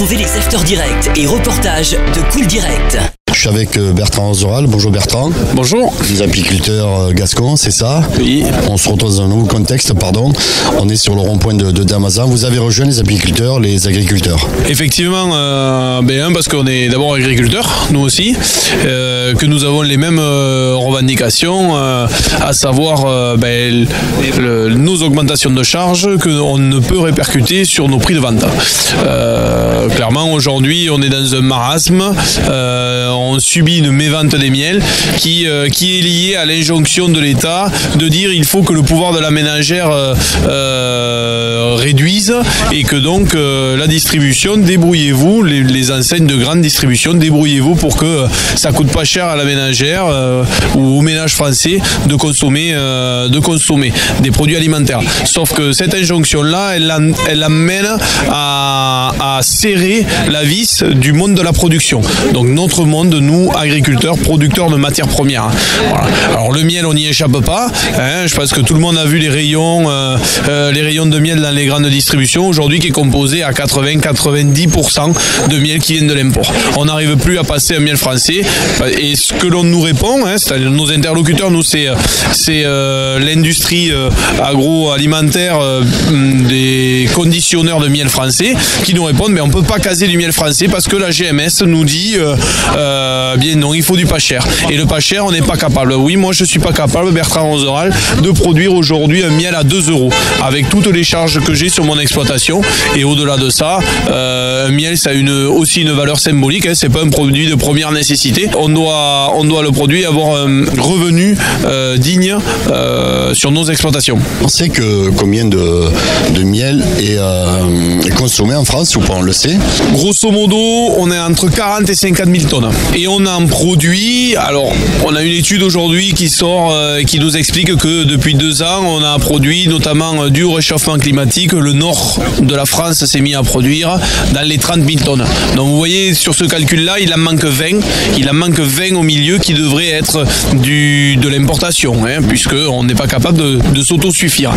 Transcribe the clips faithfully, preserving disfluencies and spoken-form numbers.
Retrouvez les After Direct et reportages de Cool Direct. Je suis avec Bertrand Ozoral. Bonjour Bertrand. Bonjour. Les apiculteurs gascons, c'est ça? Oui. On se retrouve dans un nouveau contexte, pardon. On est sur le rond-point de, de Damazan. Vous avez rejoint les apiculteurs, les agriculteurs. Effectivement, euh, ben, un, parce qu'on est d'abord agriculteurs, nous aussi, euh, que nous avons les mêmes euh, revendications, euh, à savoir euh, ben, le, nos augmentations de charges qu'on ne peut répercuter sur nos prix de vente. Euh, clairement, aujourd'hui, on est dans un marasme. Euh, on subit une mévente des miels qui, euh, qui est liée à l'injonction de l'État de dire il faut que le pouvoir de la ménagère euh, euh, réduise et que donc euh, la distribution, débrouillez-vous, les, les enseignes de grande distribution, débrouillez-vous pour que euh, ça coûte pas cher à la ménagère euh, ou au ménage français de consommer, euh, de consommer des produits alimentaires. Sauf que cette injonction-là, elle, elle amène à, à serrer la vis du monde de la production. Donc notre monde, de nous, agriculteurs, producteurs de matières premières. Voilà. Alors le miel, on n'y échappe pas. Hein, je pense que tout le monde a vu les rayons, euh, euh, les rayons de miel dans les grandes distributions, aujourd'hui qui est composé à quatre-vingts à quatre-vingt-dix pour cent de miel qui vient de l'import. On n'arrive plus à passer un miel français. Et ce que l'on nous répond, hein, c'est-à-dire nos interlocuteurs, nous, c'est, c'est euh, l'industrie euh, agroalimentaire euh, des conditionneurs de miel français qui nous répondent, mais on ne peut pas caser du miel français parce que la G M S nous dit euh, Euh, bien non, il faut du pas cher. Et le pas cher, on n'est pas capable. Oui, moi je suis pas capable, Bertrand Ozoral, de produire aujourd'hui un miel à deux euros avec toutes les charges que j'ai sur mon exploitation. Et au-delà de ça, euh, un miel, ça a une, aussi une valeur symbolique. Hein, c'est pas un produit de première nécessité. On doit, on doit le produire, avoir un revenu euh, digne euh, sur nos exploitations. On sait que combien de, de miel est, euh, est consommé en France, ou pas, on le sait? Grosso modo, on est entre quarante et cinquante mille tonnes. Et on en produit, alors on a une étude aujourd'hui qui sort et euh, qui nous explique que depuis deux ans, on a produit, notamment euh, dû au réchauffement climatique, le nord de la France s'est mis à produire dans les trente mille tonnes. Donc vous voyez, sur ce calcul-là, il en manque vingt. Il en manque vingt au milieu qui devrait être du, de l'importation, hein, puisqu'on n'est pas capable de, de s'autosuffire.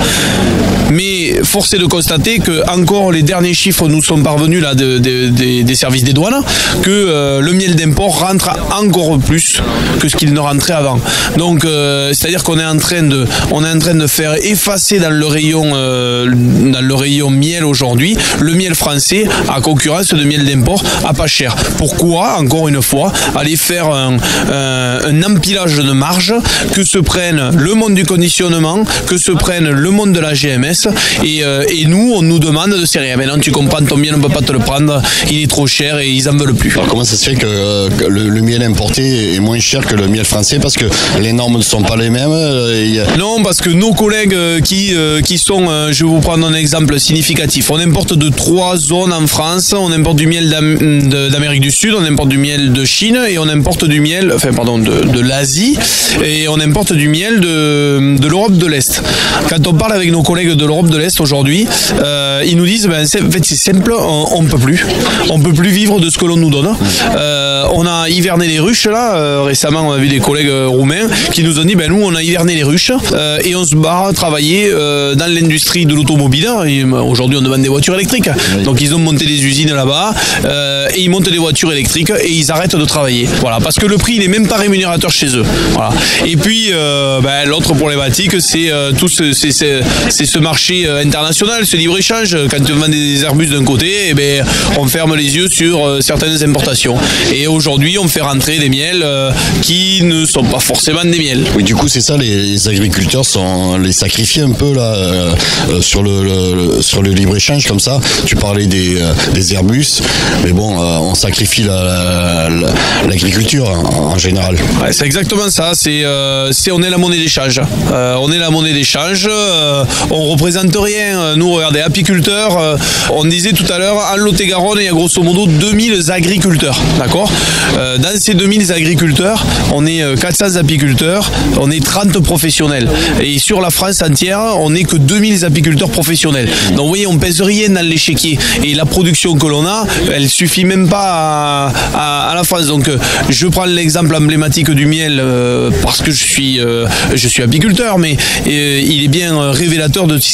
Mais force est de constater que encore les derniers chiffres nous sont parvenus là, de, de, de, des services des douanes, que euh, le miel d'import rentre encore plus que ce qu'il ne rentrait avant. Donc, euh, c'est-à-dire qu'on est en train de, on est en train de faire effacer dans le rayon, euh, dans le rayon miel aujourd'hui, le miel français à concurrence de miel d'import à pas cher. Pourquoi, encore une fois, aller faire un, un, un empilage de marge que se prenne le monde du conditionnement, que se prenne le monde de la G M S et, euh, et nous, on nous demande de serrer. Maintenant, tu comprends, ton miel, on ne peut pas te le prendre, il est trop cher et ils en veulent plus. Alors, comment ça se fait que euh, le, le miel importé est moins cher que le miel français, parce que les normes ne sont pas les mêmes? euh, a... Non, parce que nos collègues qui, euh, qui sont, euh, je vais vous prendre un exemple significatif, on importe de trois zones en France, on importe du miel d'Am- d'Amérique du Sud, on importe du miel de Chine et on importe du miel, enfin pardon, de, de l'Asie, et on importe du miel de, de l'Europe de l'Est. Quand on parle avec nos collègues de l'Europe de l'Est aujourd'hui, euh, ils nous disent, ben, c'est, en fait c'est simple, on ne peut plus, on peut plus vivre de ce que l'on nous donne. Euh, on a hiverné les ruches là, euh, récemment on a vu des collègues euh, roumains qui nous ont dit, ben nous on a hiverné les ruches euh, et on se barre travailler euh, dans l'industrie de l'automobile. Et, euh, aujourd'hui on demande des voitures électriques, oui. Donc ils ont monté des usines là-bas euh, et ils montent des voitures électriques et ils arrêtent de travailler. Voilà, parce que le prix il n'est même pas rémunérateur chez eux. Voilà. Et puis euh, ben, l'autre problématique c'est euh, tout ce, c'est, c'est, c'est ce marché euh, international, ce libre-échange. Quand on vend des Airbus d'un côté, et ben, on ferme les yeux sur euh, certaines importations. Et aujourd'hui on fait rentrer des miels euh, qui ne sont pas forcément des miels. Oui, du coup c'est ça, les, les agriculteurs sont les sacrifiés un peu là euh, euh, sur le, le sur le libre-échange comme ça. Tu parlais des, euh, des Airbus, mais bon, euh, on sacrifie la, la, l'agriculture en, en général. Ouais, c'est exactement ça, c'est, euh, c'est on est la monnaie d'échange. Euh, on est la monnaie d'échange, euh, on représente rien. Nous, regardez, apiculteurs, euh, on disait tout à l'heure, en Lot-et-Garonne, il y a grosso modo deux mille agriculteurs, d'accord euh, Dans ces deux mille agriculteurs, on est quatre cents apiculteurs, on est trente professionnels. Et sur la France entière, on n'est que deux mille apiculteurs professionnels. Donc vous voyez, on pèse rien dans l'échiquier. Et la production que l'on a, elle suffit même pas à, à, à la France. Donc je prends l'exemple emblématique du miel euh, parce que je suis, euh, je suis apiculteur, mais euh, il est bien révélateur de ce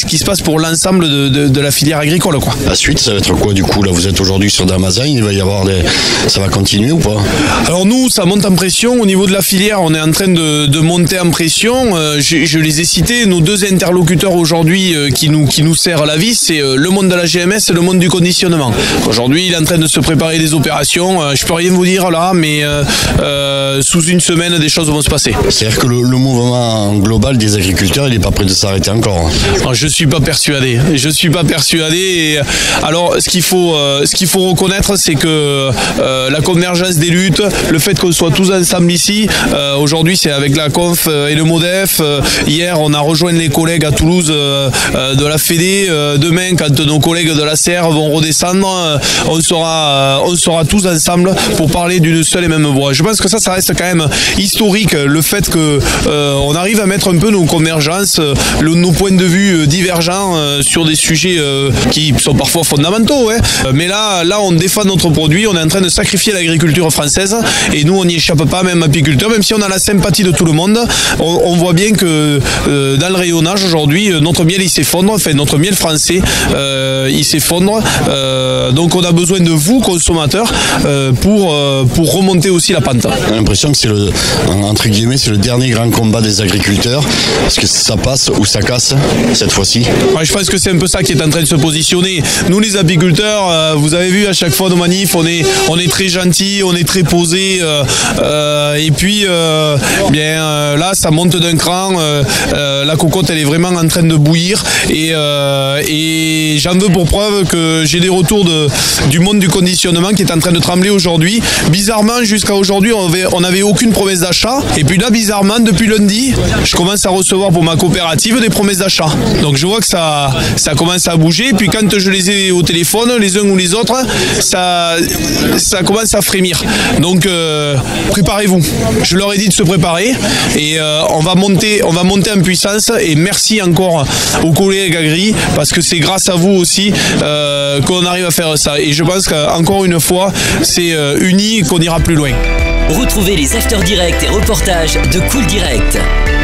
ce qui se passe pour l'ensemble de, de, de la filière agricole, quoi. La suite, ça va être quoi du coup? Là, vous êtes aujourd'hui sur Damazan, il va y avoir des... ça va continuer ou pas? Alors nous, ça monte en pression. Au niveau de la filière, on est en train de, de monter en pression. Euh, je, je les ai cités, nos deux interlocuteurs aujourd'hui euh, qui, nous, qui nous serrent la vis, c'est euh, le monde de la G M S et le monde du conditionnement. Aujourd'hui, il est en train de se préparer des opérations. Euh, je peux rien vous dire là, mais euh, euh, sous une semaine, des choses vont se passer. C'est-à-dire que le, le mouvement global des agriculteurs, il n'est pas prêt de s'arrêter encore. Alors, je suis pas persuadé. Je suis pas persuadé. Et, alors, ce qu'il faut, euh, ce qu'il faut reconnaître, c'est que euh, la convergence des luttes, le fait qu'on soit tous ensemble ici, euh, aujourd'hui, c'est avec la conf et le MODEF. Euh, hier, on a rejoint les collègues à Toulouse euh, euh, de la Fédé. Euh, demain, quand nos collègues de la C R vont redescendre, euh, on sera, euh, on sera tous ensemble pour parler d'une seule et même voix. Je pense que ça, ça reste quand même historique, le fait que euh, on arrive à mettre un peu nos convergences, euh, le, nos points de vue euh, divergents euh, sur des sujets euh, qui sont parfois fondamentaux. Hein. Mais là, là, on défend notre produit, on est en train de sacrifier l'agriculture française et nous, on n'y échappe pas, même apiculteurs, même si on a la sympathie de tout le monde. On, on voit bien que euh, dans le rayonnage aujourd'hui, notre miel il s'effondre, enfin notre miel français euh, il s'effondre. Euh, donc on a besoin de vous, consommateurs, euh, pour, euh, pour remonter aussi la pente. J'ai l'impression que c'est le, entre guillemets, c'est le dernier grand combat des agriculteurs, parce que ça passe ou ça casse cette fois-ci. Ouais, je pense que c'est un peu ça qui est en train de se positionner. Nous les apiculteurs, euh, vous avez vu à chaque fois nos manifs, on est, on est très gentils, on est très posés, euh, euh, et puis euh, bien euh, là ça monte d'un cran, euh, euh, la cocotte elle est vraiment en train de bouillir et, euh, et j'en veux pour preuve que j'ai des retours de, du monde du conditionnement qui est en train de trembler aujourd'hui. Bizarrement, jusqu'à aujourd'hui, on avait, on n'avait aucune promesse d'achat. Et puis là, bizarrement, depuis lundi, je commence à recevoir pour ma coopérative des promesses d'achat. Donc je vois que ça, ça commence à bouger. Et puis quand je les ai au téléphone, les uns ou les autres, ça, ça commence à frémir. Donc euh, préparez-vous. Je leur ai dit de se préparer. Et euh, on va monter, on va monter en puissance. Et merci encore aux collègues agri, parce que c'est grâce à vous aussi euh, qu'on arrive à faire ça. Et je pense qu'encore une fois, c'est euh, unis qu'on ira plus loin. Retrouvez les After Direct et reportages de Cool Direct.